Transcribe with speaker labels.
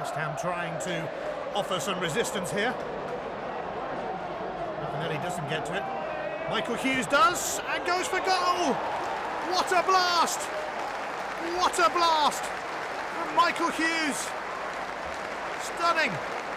Speaker 1: West Ham trying to offer some resistance here. Ravanelli doesn't get to it. Michael Hughes does, and goes for goal! What a blast! What a blast from Michael Hughes! Stunning!